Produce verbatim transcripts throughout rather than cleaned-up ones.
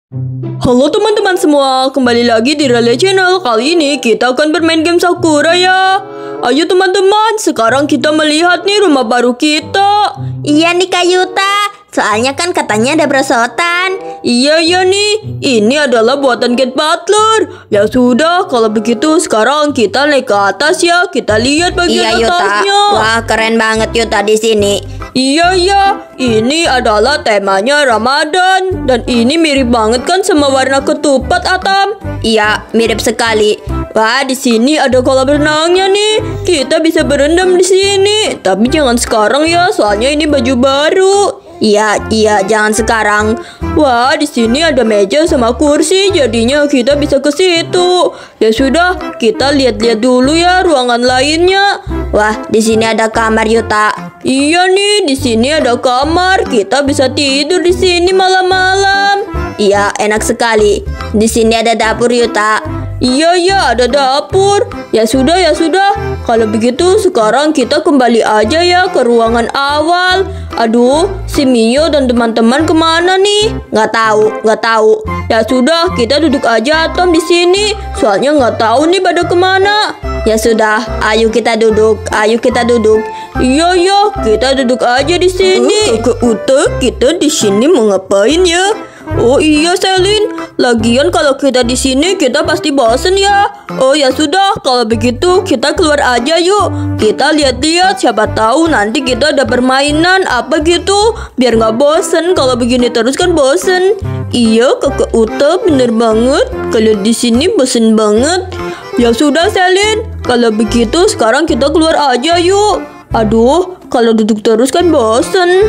Halo teman-teman semua, kembali lagi di Rale Channel. Kali ini kita akan bermain game Sakura ya. Ayo teman-teman, sekarang kita melihat nih rumah baru kita. Iya nih Kak Yuta, soalnya kan katanya ada perosotan. Iya iya nih, ini adalah buatan Cat Butler. Ya sudah, kalau begitu sekarang kita naik ke atas ya. Kita lihat bagian Iya Yuta, atasnya. wah keren banget Yuta di sini. Iya iya, ini adalah temanya Ramadan dan ini mirip banget kan sama warna ketupat Atam. Iya, mirip sekali. Wah, di sini ada kolam renangnya nih. Kita bisa berendam di sini. Tapi jangan sekarang ya, soalnya ini baju baru. Iya, iya, jangan sekarang. Wah, di sini ada meja sama kursi, jadinya kita bisa ke situ. Ya sudah, kita lihat-lihat dulu ya ruangan lainnya. Wah, di sini ada kamar Yuta. Iya nih, di sini ada kamar. Kita bisa tidur di sini malam-malam. Iya, enak sekali. Di sini ada dapur Yuta. Iya iya, ada dapur. Ya sudah ya sudah. Kalau begitu sekarang kita kembali aja ya ke ruangan awal. Aduh, si Mio dan teman-teman kemana nih? Nggak tahu, nggak tahu. Ya sudah, kita duduk aja Tom di sini. Soalnya nggak tahu nih pada kemana. Ya sudah, ayo kita duduk. Ayo kita duduk. Iya iya, kita duduk aja di sini. Uh, Kakak Uta, kita di sini mau ngapain ya? Oh iya Selin, lagian kalau kita di sini kita pasti bosen ya. Oh ya sudah, kalau begitu kita keluar aja yuk. Kita lihat-lihat, siapa tahu nanti kita ada permainan apa gitu. Biar nggak bosen, kalau begini terus kan bosen. Iya Kakak Uta, bener banget. Kalau di sini bosen banget. Ya sudah Selin, kalau begitu sekarang kita keluar aja yuk. Aduh, kalau duduk terus kan bosen.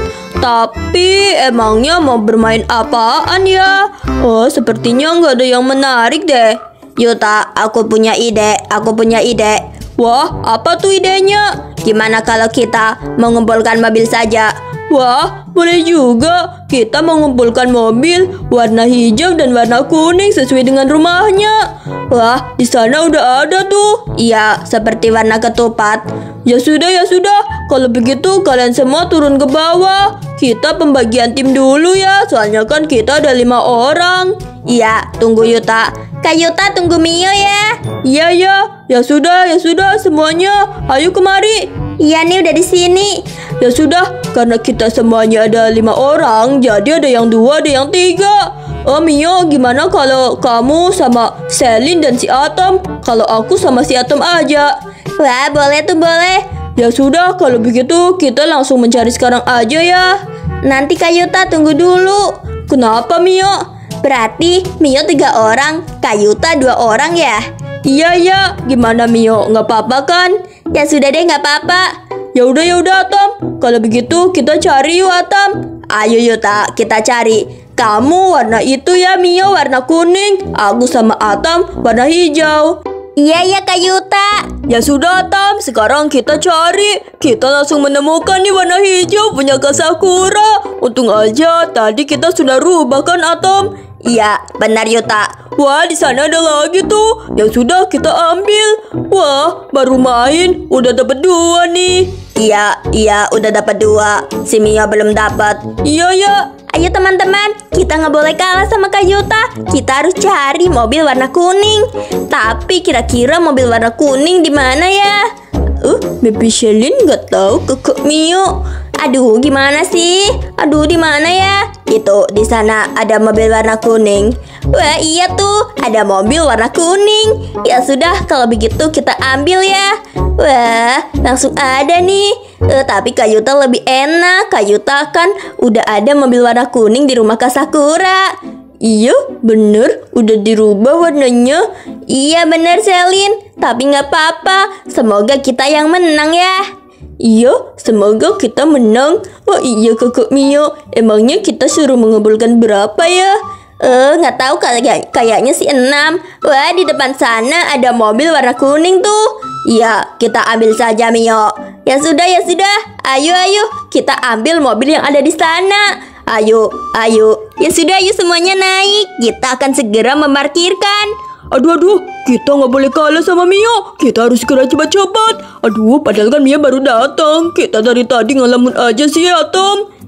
Tapi emangnya mau bermain apaan ya? Oh, sepertinya nggak ada yang menarik deh. Yuta, aku punya ide. Aku punya ide. Wah, apa tuh idenya? Gimana kalau kita mengumpulkan mobil saja? Wah, boleh juga. Kita mengumpulkan mobil warna hijau dan warna kuning sesuai dengan rumahnya. Wah, di sana udah ada tuh. Iya, seperti warna ketupat. Ya sudah, ya sudah. Kalau begitu kalian semua turun ke bawah. Kita pembagian tim dulu ya. Soalnya kan kita ada lima orang. Iya, tunggu Yuta. Kak Yuta, tunggu Mio ya. Iya, ya. Ya sudah, ya sudah semuanya. Ayo kemari. Iya nih udah di sini. Ya sudah, karena kita semuanya ada lima orang, jadi ada yang dua, ada yang tiga. Oh Mio, gimana kalau kamu sama Selin dan si Atom? Kalau aku sama si Atom aja. Wah, boleh tuh boleh. Ya sudah, kalau begitu kita langsung mencari sekarang aja ya. Nanti Kak Yuta tunggu dulu. Kenapa Mio? Berarti Mio tiga orang, Kak Yuta dua orang ya? Iya ya, gimana Mio? Nggak apa-apa kan? Ya sudah deh, nggak apa-apa. Ya udah ya udah Atom. Kalau begitu kita cari yuk Atom. Ayo Yuta, kita cari. Kamu warna itu ya Mio, warna kuning. Aku sama Atom warna hijau. Iya ya Kak Yuta. Ya sudah Atom, sekarang kita cari. Kita langsung menemukan nih warna hijau punya Kak Sakura. Untung aja tadi kita sudah rubah kan Atom. Iya, benar Yuta. Wah, di sana ada lagi tuh. Ya sudah, kita ambil. Wah, baru main udah dapat dua nih. Iya, iya udah dapat dua. Si Mio belum dapat. Iya ya. Ayo teman-teman, kita nggak boleh kalah sama Kak Yuta. Kita harus cari mobil warna kuning. Tapi kira-kira mobil warna kuning di mana ya? Uh, Baby Shelin nggak tahu Kakak Mio. Aduh, gimana sih? Aduh, di mana ya? Itu di sana ada mobil warna kuning. Wah, iya tuh, ada mobil warna kuning. Ya sudah, kalau begitu kita ambil ya. Wah, langsung ada nih. Eh, tapi Kak Yuta lebih enak. Kak Yuta kan udah ada mobil warna kuning di rumah Kak Sakura. Iya, bener. Udah dirubah warnanya. Iya, bener Selin. Tapi nggak apa-apa. Semoga kita yang menang ya. Iya, semoga kita menang. Oh iya Kakak Mio, emangnya kita suruh mengumpulkan berapa ya? Eh, nggak tahu kayak kayaknya sih enam. Wah, di depan sana ada mobil warna kuning tuh. Iya, kita ambil saja Mio. Ya sudah, ya sudah. Ayo, ayo, kita ambil mobil yang ada di sana. Ayo, ayo. Ya sudah, ayo semuanya naik. Kita akan segera memarkirkan. Aduh, aduh, kita nggak boleh kalah sama Mio. Kita harus segera cepat-cepat. Aduh, padahal kan Mio baru datang. Kita dari tadi ngelamun aja sih ya, Tom.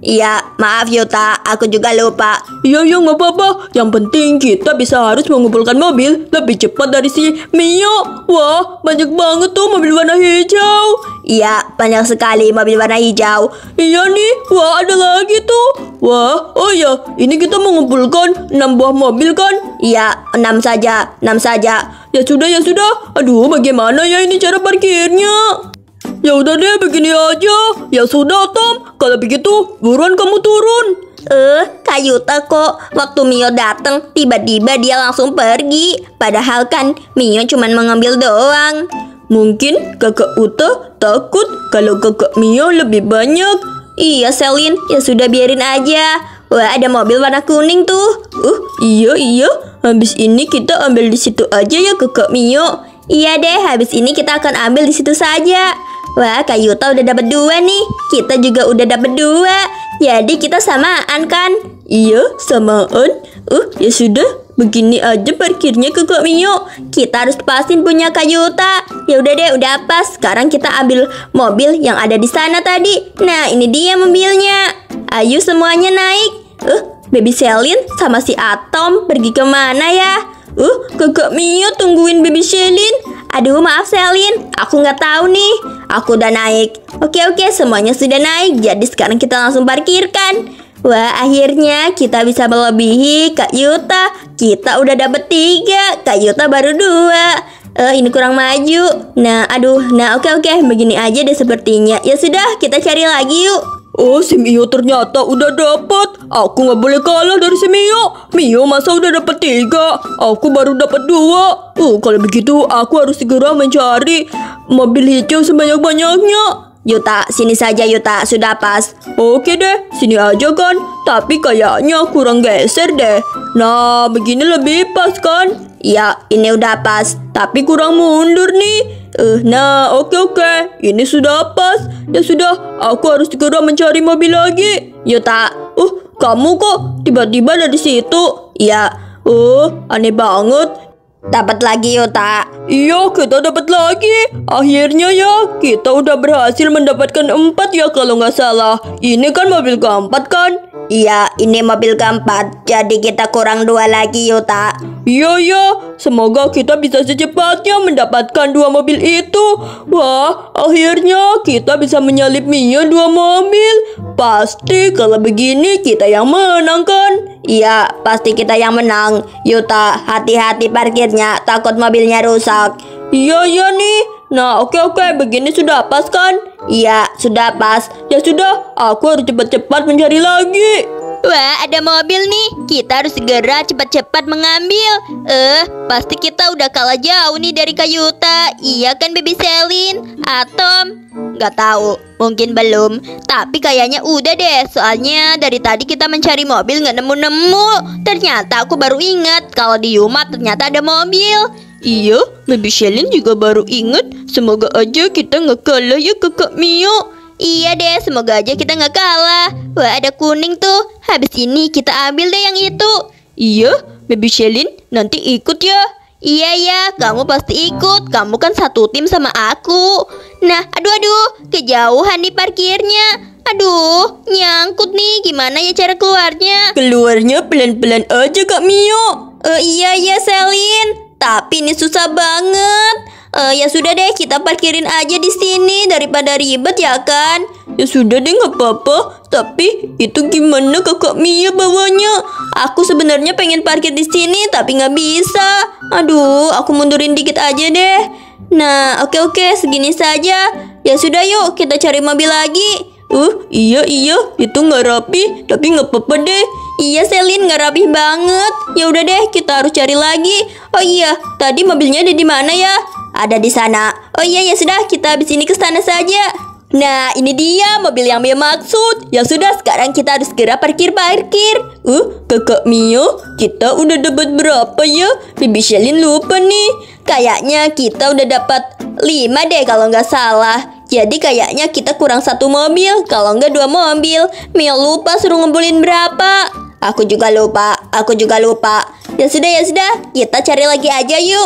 Iya, maaf Yuta, aku juga lupa. Iya, ya nggak apa-apa. Yang penting kita bisa harus mengumpulkan mobil lebih cepat dari si Mio. Wah, banyak banget tuh mobil warna hijau. Iya, banyak sekali mobil warna hijau. Iya nih, wah ada lagi tuh. Wah, oh ya, ini kita mengumpulkan enam buah mobil kan? Iya, enam saja, enam saja. Ya sudah, ya sudah. Aduh, bagaimana ya ini cara parkirnya? Ya udah deh, begini aja. Ya sudah, Tom. Kalau begitu, buruan kamu turun. Eh, Kak Yuta kok waktu Mio datang tiba-tiba dia langsung pergi. Padahal kan Mio cuma mengambil doang. Mungkin kakak Uta takut kalau kakak Mio lebih banyak. Iya, Selin. Ya sudah, biarin aja. Wah, ada mobil warna kuning tuh. Uh, iya iya. Habis ini kita ambil di situ aja ya kakak Mio. Iya deh, habis ini kita akan ambil di situ saja. Wah, Kak Yuta udah dapat dua nih. Kita juga udah dapat dua. Jadi kita samaan kan? Iya, samaan. Uh, ya sudah. Begini aja parkirnya kakak Mio. Kita harus pasin punya Kak Yuta. Ya udah deh, udah pas. Sekarang kita ambil mobil yang ada di sana tadi. Nah, ini dia mobilnya. Ayo semuanya naik. Uh, Baby Selin sama si Atom pergi kemana ya? Uh, kakak Mio tungguin Baby Selin. Aduh, maaf Selin, aku nggak tahu nih. Aku udah naik. Oke oke, semuanya sudah naik. Jadi sekarang kita langsung parkirkan. Wah, akhirnya kita bisa melebihi Kak Yuta. Kita udah dapet tiga, Kak Yuta baru dua. Eh, ini kurang maju. Nah, aduh, nah oke oke, begini aja deh sepertinya. Ya sudah, kita cari lagi yuk. Oh, si Mio ternyata udah dapat. Aku nggak boleh kalah dari si Mio. Mio masa udah dapat tiga, aku baru dapat dua. Oh, kalau begitu aku harus segera mencari mobil hijau sebanyak-banyaknya. Yuta, sini saja Yuta, sudah pas. Oke deh, sini aja kan. Tapi kayaknya kurang geser deh. Nah, begini lebih pas kan? Ya, ini udah pas. Tapi kurang mundur nih. Uh, nah, oke oke. Ini sudah pas. Ya sudah, aku harus segera mencari mobil lagi. Yuta, uh, kamu kok tiba-tiba dari situ? Ya. Uh, aneh banget. Dapat lagi Yuta. Iya, kita dapat lagi. Akhirnya ya, kita udah berhasil mendapatkan empat ya kalau nggak salah. Ini kan mobil keempat kan? Iya, ini mobil keempat. Jadi kita kurang dua lagi Yuta. Iya ya, semoga kita bisa secepatnya mendapatkan dua mobil itu. Wah, akhirnya kita bisa menyalip Mio dua mobil. Pasti kalau begini kita yang menang kan? Iya, pasti kita yang menang. Yuta, hati-hati parkirnya, takut mobilnya rusak. Iya iya nih. Nah, oke oke, begini sudah pas kan? Iya, sudah pas. Ya sudah, aku harus cepat-cepat mencari lagi. Wah, ada mobil nih. Kita harus segera cepat-cepat mengambil. Eh, pasti kita udah kalah jauh nih dari Kak Yuta. Iya kan, Baby Selin? Atom? Gak tahu, mungkin belum. Tapi kayaknya udah deh. Soalnya dari tadi kita mencari mobil gak nemu-nemu. Ternyata aku baru ingat kalau di Yumat ternyata ada mobil. Iya, Baby Selin juga baru ingat. Semoga aja kita nggak kalah ya kakak Mio. Iya deh, semoga aja kita nggak kalah. Wah, ada kuning tuh. Habis ini kita ambil deh yang itu. Iya, Baby Selin nanti ikut ya. Iya ya, kamu pasti ikut. Kamu kan satu tim sama aku. Nah, aduh aduh, kejauhan nih parkirnya. Aduh, nyangkut nih. Gimana ya cara keluarnya? Keluarnya pelan-pelan aja Kak Mio. Eh, iya ya Selin. Tapi ini susah banget. Uh, ya sudah deh, kita parkirin aja di sini daripada ribet ya kan? Ya sudah deh, nggak apa-apa. Tapi itu gimana kakak Mia bawanya? Aku sebenarnya pengen parkir di sini tapi nggak bisa. Aduh, aku mundurin dikit aja deh. Nah, oke oke, segini saja. Ya sudah yuk, kita cari mobil lagi. Uh, iya iya, itu nggak rapi, tapi nggak apa-apa deh. Iya Selin, nggak rapi banget. Ya udah deh, kita harus cari lagi. Oh iya, tadi mobilnya ada di mana ya? Ada di sana. Oh iya ya sudah, kita habis ini ke sana saja. Nah, ini dia mobil yang Mio maksud. Ya sudah, sekarang kita harus segera parkir-parkir. Uh, kakak Mio, kita udah dapat berapa ya? Baby Selin lupa nih. Kayaknya kita udah dapat lima deh kalau nggak salah. Jadi kayaknya kita kurang satu mobil, kalau nggak dua mobil. Mio lupa suruh ngumpulin berapa. Aku juga lupa, aku juga lupa. Ya sudah, ya sudah, kita cari lagi aja yuk.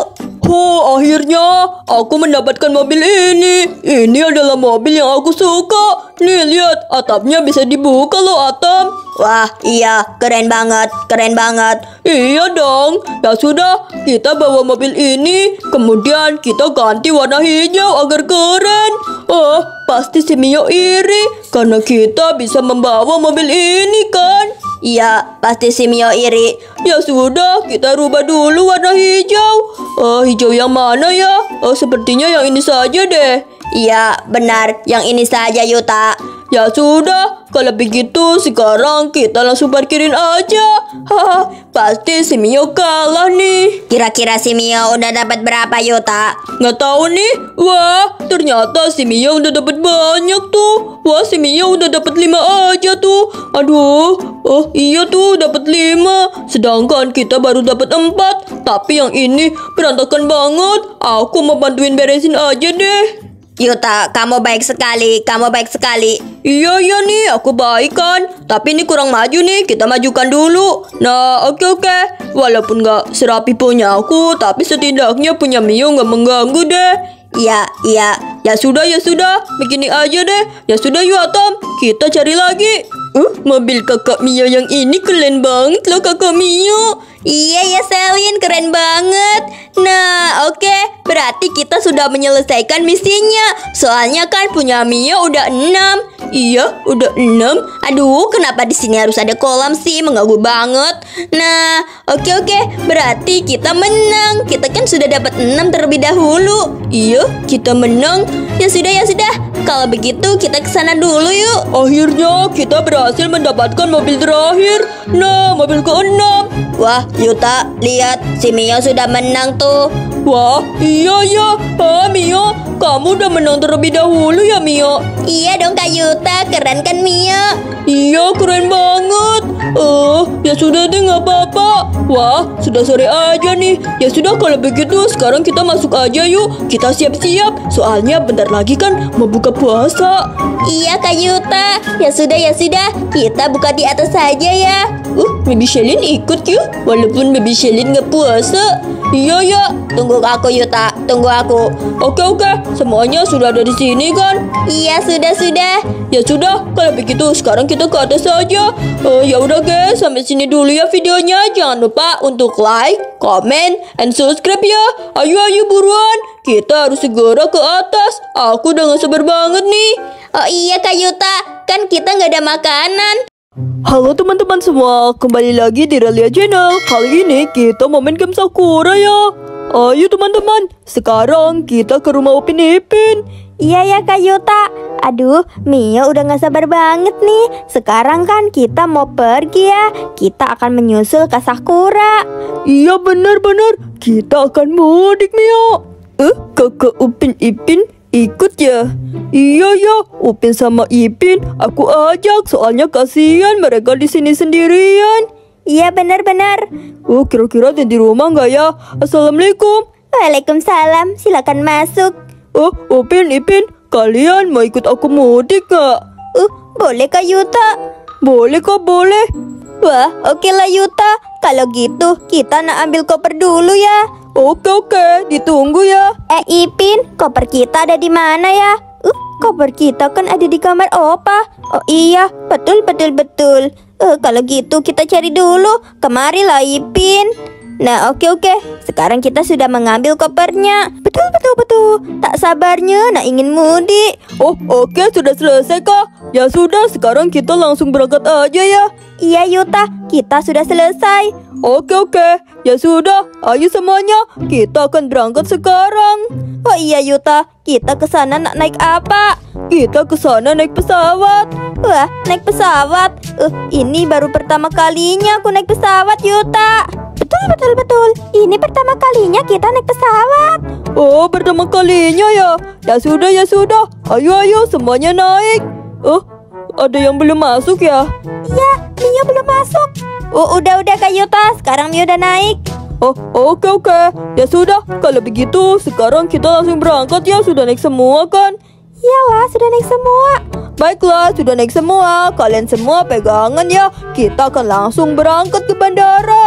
Oh, akhirnya aku mendapatkan mobil ini. Ini adalah mobil yang aku suka. Nih, lihat, atapnya bisa dibuka loh, Atam. Wah, iya, keren banget, keren banget. Iya dong. Ya sudah, kita bawa mobil ini, kemudian kita ganti warna hijau agar keren. Oh, pasti si Mio iri karena kita bisa membawa mobil ini kan? Iya, pasti si Mio iri. Ya sudah, kita rubah dulu warna hijau. Oh, hijau yang mana ya? Oh, sepertinya yang ini saja deh. Iya, benar. Yang ini saja, Yuta. Ya sudah, kalau begitu sekarang kita langsung parkirin aja. Haha, pasti si Mio kalah nih. Kira-kira si Mio udah dapat berapa, Yuta? Nggak tahu nih. Wah, ternyata si Mio udah dapat banyak tuh. Wah, si Mio udah dapat lima aja tuh. Aduh, oh iya tuh dapat lima. Sedangkan kita baru dapat empat. Tapi yang ini berantakan banget. Aku mau bantuin beresin aja deh. Yuta, kamu baik sekali, kamu baik sekali. Iya, iya nih, aku baik kan. Tapi ini kurang maju nih, kita majukan dulu. Nah, oke oke. Walaupun nggak serapi punya aku, tapi setidaknya punya Mio nggak mengganggu deh. Iya, iya. Ya sudah, ya sudah. Begini aja deh. Ya sudah yuk Atom, kita cari lagi. Uh, mobil kakak Mio yang ini keren banget loh kakak Mio. Iya ya Selin, keren banget. Nah, oke, okay. Berarti kita sudah menyelesaikan misinya. Soalnya kan punya Mio udah enam. Iya, udah enam. Aduh, kenapa di sini harus ada kolam sih? Mengganggu banget. Nah, oke okay, oke, okay. Berarti kita menang. Kita kan sudah dapat enam terlebih dahulu. Iya, kita menang. Ya sudah, ya sudah. Kalau begitu kita ke sana dulu yuk. Akhirnya kita berhasil mendapatkan mobil terakhir. Nah, mobil keenam. Wah, Yuta, lihat si Mio sudah menang tuh. Wah, iya ya. Ah, Mio, kamu udah menang terlebih dahulu ya, Mio? Iya dong Kak Yuta, keren kan Mio? Iya, keren banget. Oh, ya sudah deh, nggak apa-apa. Wah, sudah sore aja nih. Ya sudah, kalau begitu sekarang kita masuk aja yuk. Kita siap-siap, soalnya bentar lagi kan mau buka puasa. Iya Kak Yuta. Ya sudah, ya sudah. Kita buka di atas saja ya. Uh, Baby Shelin ikut yuk. Walaupun Baby Shelin nggak puasa. Iya ya. Tunggu aku Yuta, tunggu aku. Oke oke, semuanya sudah ada di sini kan? Iya sudah sudah. Ya sudah, kalau begitu sekarang kita ke atas saja. Uh, ya udah guys, sampai sini dulu ya videonya. Jangan lupa untuk like, comment, and subscribe ya. Ayo ayo buruan, kita harus segera ke atas. Aku udah gak sabar banget nih. Oh iya Kak Yuta, kan kita nggak ada makanan. Halo teman-teman semua, kembali lagi di Relia Channel. Kali ini kita mau main game Sakura ya. Ayo teman-teman, sekarang kita ke rumah Upin Ipin. Iya ya Kak Yuta. Aduh, Mio udah gak sabar banget nih. Sekarang kan kita mau pergi ya. Kita akan menyusul ke Sakura. Iya benar-benar, kita akan mudik Mio. Eh, kakak Upin Ipin ikut ya? Iya ya, Upin sama Ipin aku ajak, soalnya kasihan mereka di sini sendirian. Iya benar-benar. Oh, kira-kira ada di rumah nggak ya? Assalamualaikum. Waalaikumsalam, silakan masuk. Oh, Upin, Ipin, kalian mau ikut aku mudik nggak? Uh, boleh Kak Yuta? Boleh kok, boleh. Wah, oke lah Yuta. Kalau gitu kita nak ambil koper dulu ya. Oke oke, ditunggu ya. Eh Ipin, koper kita ada di mana ya? Uh, koper kita kan ada di kamar Opa. Oh iya, betul betul betul. Uh, kalau gitu kita cari dulu. Kemarilah Ipin. Nah oke oke, sekarang kita sudah mengambil kopernya. Betul betul betul. Tak sabarnya nak ingin mudik. Oh oke, sudah selesai kak. Ya sudah, sekarang kita langsung berangkat aja ya. Iya Yuta, kita sudah selesai. Oke oke, ya sudah, ayo semuanya, kita akan berangkat sekarang. Oh iya Yuta, kita ke sana nak naik apa? Kita ke sana naik pesawat. Wah, naik pesawat. Uh, ini baru pertama kalinya aku naik pesawat Yuta. Betul betul betul. Ini pertama kalinya kita naik pesawat. Oh, pertama kalinya ya. Ya sudah, ya sudah. Ayo ayo semuanya naik. Oh, ada yang belum masuk ya? Iya, Mio belum masuk. Oh, udah-udah Kak Yuta, sekarang Mio udah naik. Oh, oke oke. Ya sudah, kalau begitu sekarang kita langsung berangkat ya. Sudah naik semua kan? Iyalah, sudah naik semua. Baiklah, sudah naik semua. Kalian semua pegangan ya. Kita akan langsung berangkat ke bandara.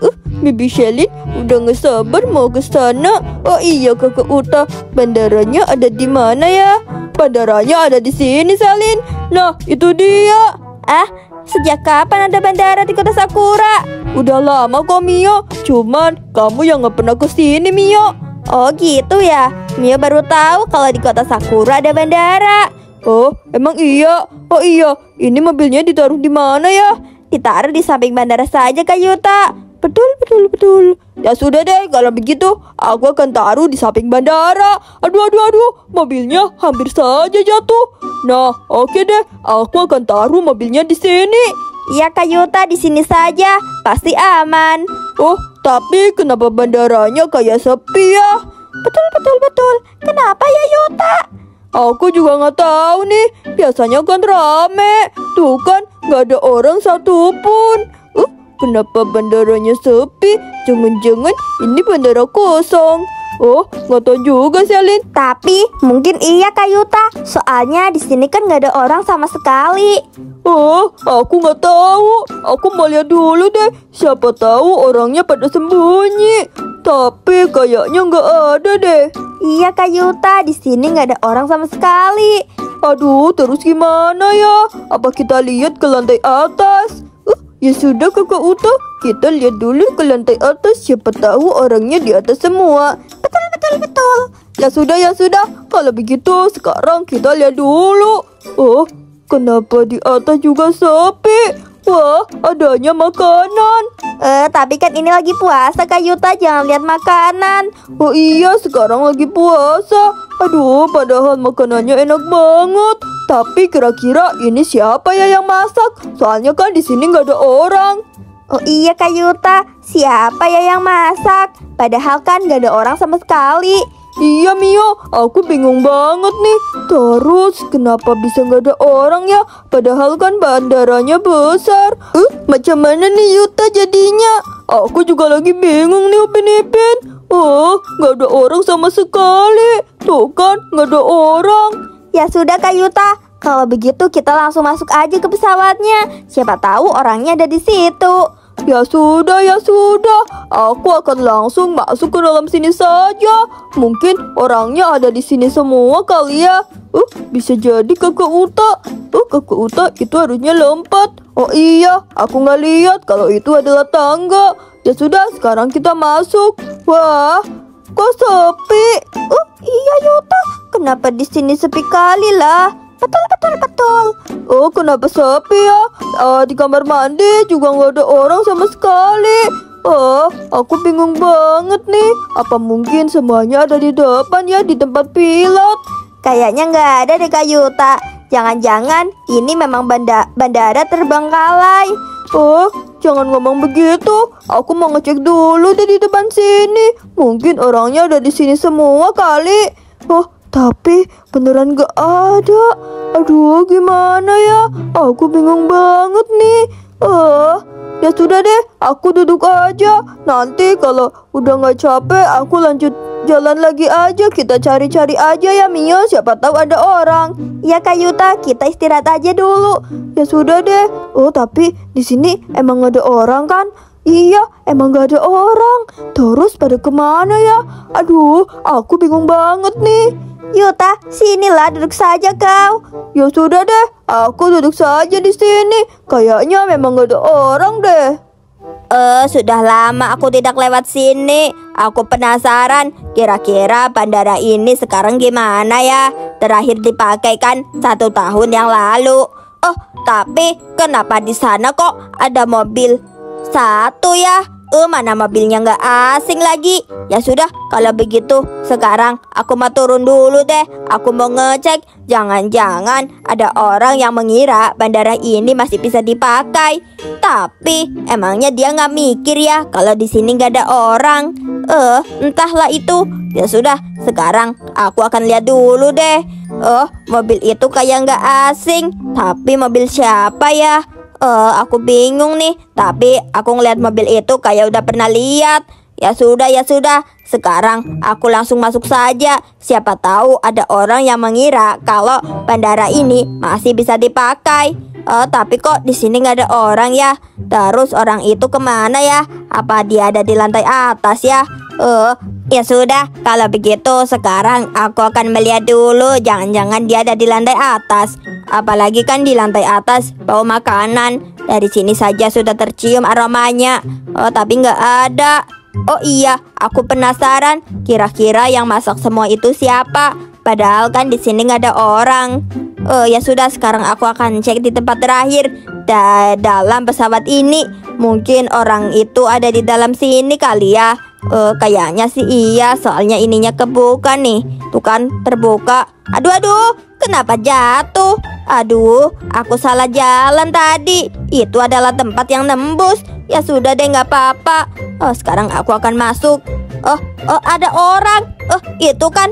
Uh, Bibi Shelin udah nggak sabar mau ke sana. Oh iya Kakak Uta, bandaranya ada di mana ya? Bandaranya ada di sini Shelin. Nah itu dia. Ah, sejak kapan ada bandara di kota Sakura? Udah lama kok Mio. Cuman kamu yang nggak pernah ke sini Mio. Oh gitu ya. Mio baru tahu kalau di kota Sakura ada bandara. Oh, emang iya? Oh iya, ini mobilnya ditaruh di mana ya? Ditaruh di samping bandara saja Kak Yuta. Betul, betul, betul. Ya sudah deh, kalau begitu aku akan taruh di samping bandara. Aduh, aduh, aduh, mobilnya hampir saja jatuh. Nah, oke deh, aku akan taruh mobilnya di sini. Iya Kak Yuta, di sini saja, pasti aman. Oh, tapi kenapa bandaranya kayak sepi ya? Betul, betul, betul. Kenapa ya Yuta? Aku juga nggak tahu nih. Biasanya kan rame. Tuh kan nggak ada orang satupun. Uh, kenapa bandaranya sepi? Jangan-jangan ini bandara kosong. Oh, nggak tahu juga Shelin. Tapi mungkin iya Kak Yuta. Soalnya di sini kan nggak ada orang sama sekali. Oh, aku nggak tahu. Aku mau lihat dulu deh. Siapa tahu orangnya pada sembunyi. Tapi kayaknya nggak ada deh. Iya Kak Yuta, di sini nggak ada orang sama sekali. Aduh, terus gimana ya? Apa kita lihat ke lantai atas? Uh, ya sudah Kakak Uta, kita lihat dulu ke lantai atas. Siapa tahu orangnya di atas semua. Betul, betul, betul. Ya sudah, ya sudah. Kalau begitu sekarang kita lihat dulu. Oh, kenapa di atas juga sepi? Wah, adanya makanan. Eh, tapi kan ini lagi puasa Kak Yuta, jangan lihat makanan. Oh iya, sekarang lagi puasa. Aduh, padahal makanannya enak banget. Tapi kira-kira ini siapa ya yang masak? Soalnya kan di sini nggak ada orang. Oh iya Kak Yuta, siapa ya yang masak? Padahal kan nggak ada orang sama sekali. Iya Mio, aku bingung banget nih. Terus kenapa bisa nggak ada orang ya? Padahal kan bandaranya besar. Uh, macam mana nih Yuta jadinya? Aku juga lagi bingung nih Upin Ipin. Oh, nggak ada orang sama sekali. Tuh kan, nggak ada orang. Ya sudah Kak Yuta, kalau begitu kita langsung masuk aja ke pesawatnya. Siapa tahu orangnya ada di situ. Ya sudah, ya sudah. Aku akan langsung masuk ke dalam sini saja. Mungkin orangnya ada di sini semua kali ya. Uh, bisa jadi Kakak Uta. Uh, Kakak Uta itu harusnya lompat. Oh iya, aku nggak lihat kalau itu adalah tangga. Ya sudah, sekarang kita masuk. Wah, kok sepi? Uh, iya Yuta. Kenapa di sini sepi kali lah? Betul, betul, betul. Oh, kenapa sepi ya? Uh, di kamar mandi juga nggak ada orang sama sekali. Oh, aku bingung banget nih. Apa mungkin semuanya ada di depan ya, di tempat pilot? Kayaknya nggak ada deh Kak Yuta. Jangan-jangan ini memang banda bandara terbengkalai. Oh, jangan ngomong begitu. Aku mau ngecek dulu deh di depan sini. Mungkin orangnya ada di sini semua kali. Oh, tapi beneran gak ada. Aduh, gimana ya? Aku bingung banget nih. Oh, ya sudah deh, aku duduk aja. Nanti kalau udah gak capek, aku lanjut jalan lagi aja. Kita cari-cari aja ya Mio, siapa tahu ada orang. Ya Kak Yuta, kita istirahat aja dulu. Ya sudah deh. Oh, tapi di sini emang gak ada orang kan? Iya, emang gak ada orang. Terus pada kemana ya? Aduh, aku bingung banget nih. Yuta, sinilah, duduk saja kau. Ya sudah deh, aku duduk saja di sini. Kayaknya memang gak ada orang deh. Eh, sudah lama aku tidak lewat sini. Aku penasaran, kira-kira bandara ini sekarang gimana ya? Terakhir dipakai kan satu tahun yang lalu. Oh, tapi kenapa di sana kok ada mobil satu ya? Eh, mana mobilnya nggak asing lagi. Ya sudah, kalau begitu sekarang aku mau turun dulu deh. Aku mau ngecek, jangan-jangan ada orang yang mengira bandara ini masih bisa dipakai. Tapi emangnya dia nggak mikir ya kalau di sini nggak ada orang. Eh, entahlah itu. Ya sudah, sekarang aku akan lihat dulu deh. Oh, mobil itu kayak nggak asing. Tapi mobil siapa ya? Eh, aku bingung nih. Tapi aku ngeliat mobil itu kayak udah pernah lihat. Ya sudah, ya sudah. Sekarang aku langsung masuk saja. Siapa tahu ada orang yang mengira kalau bandara ini masih bisa dipakai. Oh, tapi kok di sini nggak ada orang ya? Terus orang itu kemana ya? Apa dia ada di lantai atas ya? Oh, ya sudah. Kalau begitu sekarang aku akan melihat dulu. Jangan-jangan dia ada di lantai atas. Apalagi kan di lantai atas bau makanan. Dari sini saja sudah tercium aromanya. Oh, tapi nggak ada. Oh iya, aku penasaran. Kira-kira yang masak semua itu siapa? Padahal kan di sini nggak ada orang. Oh ya sudah, sekarang aku akan cek di tempat terakhir da dalam pesawat ini. Mungkin orang itu ada di dalam sini kali ya. Oh, kayaknya sih iya, soalnya ininya kebuka nih. Tuh kan terbuka. Aduh aduh, kenapa jatuh? Aduh, aku salah jalan tadi. Itu adalah tempat yang nembus. Ya sudah deh, nggak apa-apa. Oh, sekarang aku akan masuk. Oh, oh ada orang. Oh, itu kan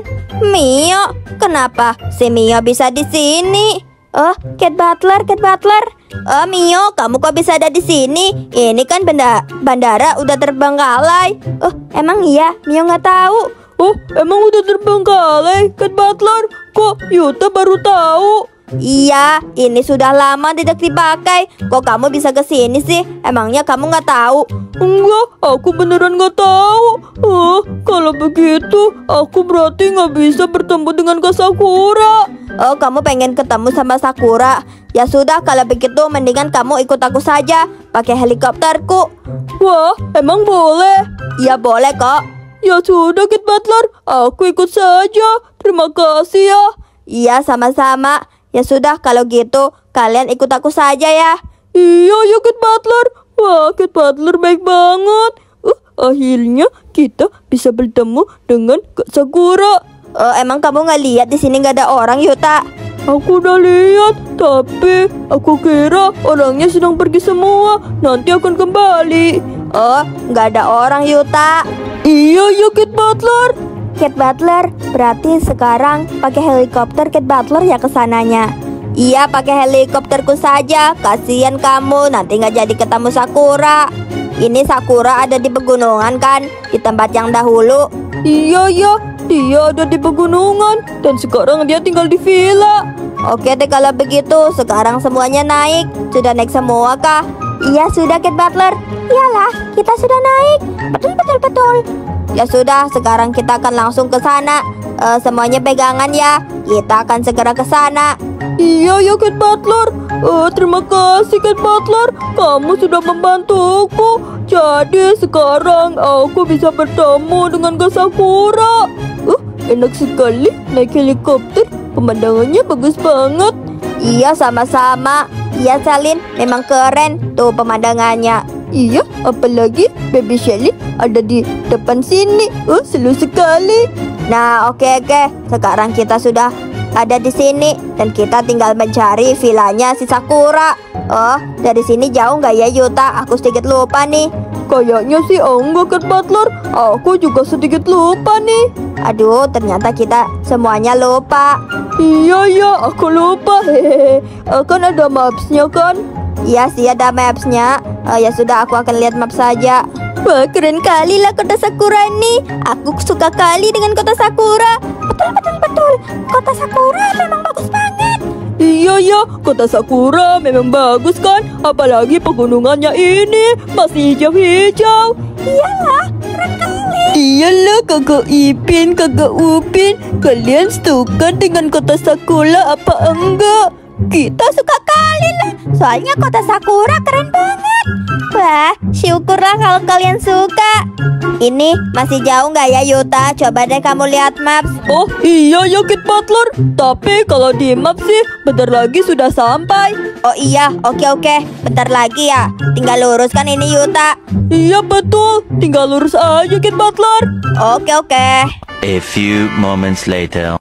Mio. Kenapa si Mio bisa di sini? Oh, Cat Butler, Cat Butler. Oh, Mio, kamu kok bisa ada di sini? Ini kan benda bandara udah terbengkalai. Oh, emang iya? Mio nggak tahu. Oh, emang udah terbengkalai, Cat Butler? Kok Yuta baru tahu? Iya, ini sudah lama tidak dipakai. Kok kamu bisa ke sini sih? Emangnya kamu nggak tahu? Enggak, aku beneran nggak tahu. Oh, kalau begitu, aku berarti nggak bisa bertemu dengan Kak Sakura. Oh, kamu pengen ketemu sama Sakura? Ya sudah, kalau begitu mendingan kamu ikut aku saja pakai helikopterku. Wah, emang boleh? Iya boleh kok. Ya sudah, Cat Butler, aku ikut saja. Terima kasih ya. Iya, sama-sama. Ya sudah, kalau gitu kalian ikut aku saja ya. Iya ya, Cat Butler. Wah, Cat Butler baik banget. Uh, akhirnya kita bisa bertemu dengan Kak Sakura. Oh, emang kamu nggak lihat di sini nggak ada orang, Yuta? Aku udah lihat, tapi aku kira orangnya sedang pergi semua. Nanti akan kembali. Oh, nggak ada orang, Yuta. Iya ya, Cat Butler. Cat Butler, berarti sekarang pakai helikopter Cat Butler ya kesananya. Iya, pakai helikopterku saja. Kasihan kamu, nanti nggak jadi ketemu Sakura. Ini Sakura ada di pegunungan kan, di tempat yang dahulu. Iya ya, dia ada di pegunungan dan sekarang dia tinggal di villa. Oke deh kalau begitu, sekarang semuanya naik. Sudah naik semua kah? Iya sudah, Cat Butler. Iyalah, kita sudah naik. Betul betul betul. Ya sudah, sekarang kita akan langsung ke sana. Uh, semuanya pegangan ya. Kita akan segera ke sana. Iya ya, Cat Butler. Uh, terima kasih, Cat Butler. Kamu sudah membantuku. Jadi sekarang aku bisa bertemu dengan Kak Sakura. Uh, enak sekali naik helikopter. Pemandangannya bagus banget. Iya, sama-sama. Iya, Salin, memang keren tuh pemandangannya. Iya, apalagi Baby Shelly ada di depan sini. Oh, seru sekali. Nah, oke oke. Sekarang kita sudah ada di sini dan kita tinggal mencari villanya si Sakura. Oh, dari sini jauh nggak ya, Yuta? Aku sedikit lupa nih. Kayaknya sih enggak, Cat Butler. Aku juga sedikit lupa nih. Aduh, ternyata kita semuanya lupa. Iya ya, aku lupa. Hehehe. Kan ada maps-nya kan? Iya sih, ada maps-nya. Uh, ya sudah, aku akan lihat map saja. Wah, keren kali lah kota Sakura ini. Aku suka kali dengan kota Sakura. Betul, betul, betul. Kota Sakura memang bagus banget. Iya ya, kota Sakura memang bagus kan? Apalagi pegunungannya ini masih hijau-hijau. Iyalah, keren kali. Iyalah, Kakak Ipin, Kakak Upin. Kalian suka dengan kota Sakura apa enggak? Kita suka kali lah. Soalnya kota Sakura keren banget. Wah, syukurlah kalau kalian suka. Ini masih jauh nggak ya, Yuta? Coba deh kamu lihat maps. Oh iya ya, Cat Butler. Tapi kalau di map sih bentar lagi sudah sampai. Oh iya, oke oke. Bentar lagi ya. Tinggal luruskan ini, Yuta. Iya betul. Tinggal lurus aja, Cat Butler. Oke oke. A few moments later.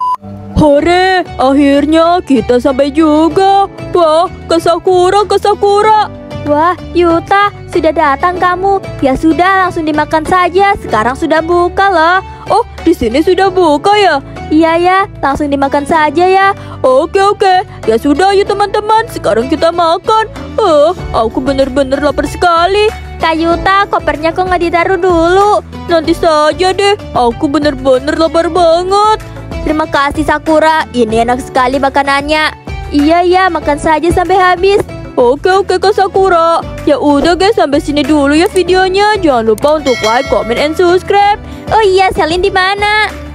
Hore, akhirnya kita sampai juga. Wah, ke Sakura, ke Sakura. Wah, Yuta, sudah datang kamu. Ya sudah, langsung dimakan saja. Sekarang sudah buka loh. Oh, di sini sudah buka ya? Iya ya, langsung dimakan saja ya. Oke oke, ya sudah ya teman-teman. Sekarang kita makan. Oh, aku bener-bener lapar sekali. Kak Yuta, kopernya kok nggak ditaruh dulu? Nanti saja deh. Aku bener-bener lapar banget. Terima kasih Sakura, ini enak sekali makanannya. Iya ya, makan saja sampai habis. Oke oke Kak Sakura. Ya udah guys, sampai sini dulu ya videonya. Jangan lupa untuk like, comment, and subscribe. Oh iya, Selin di mana?